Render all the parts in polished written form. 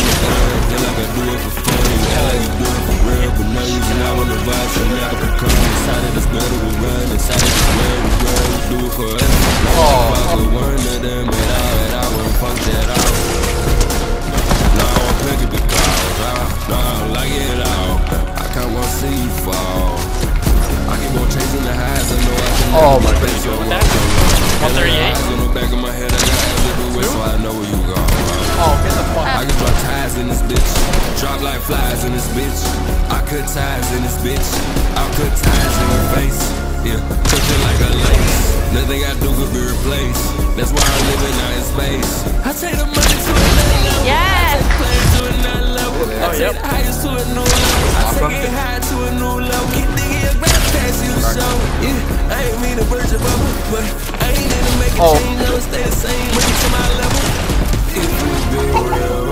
Feel like I do it for fun, you act like you do it for real. But now you been out on the vibe, so now I can come inside of this better we run, inside of this world we run, we do it forever. Fuck with one of them, but I wouldn't fuck that out. No, I won't pick it because no, I don't like it at all. I can't want to see you fall. I keep on chasing the highs, I know I can never be best. 138. On the back of my head, I got eyes everywhere, so I know where you go. I can drop ties in this bitch, drop like flies in this bitch. I cut ties in this bitch, I'll cut ties in your face. Yeah, touch it like a lace. Nothing I do could be replaced. That's why I'm living out in space. I take the money to another level. Yes. I take players to another level. I take the highest to a new level. I take it high to a new level. Keep thinking your grab past you to show. Yeah, I ain't mean to burst your bubble, but I ain't in to make a change. I'll stay the same. Bring it to my level. If you be real,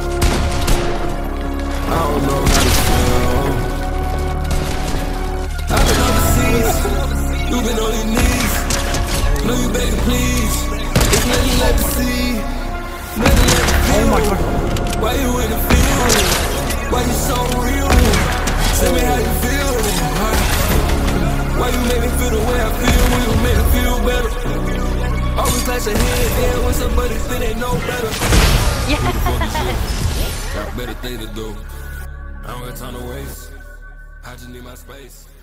I don't know how to feel. I've been overseas, you've been on your knees. No, you begging please. It's nothing left to see, nothing left to feel. Why you in the field? Why you so real? Tell me how you feel. Why you make me feel the way I feel? When you make me feel better. Always clash your head, yeah, what's up, buddy? If it ain't no better. Yes. Got better thing to do. I don't got time to waste. I just need my space.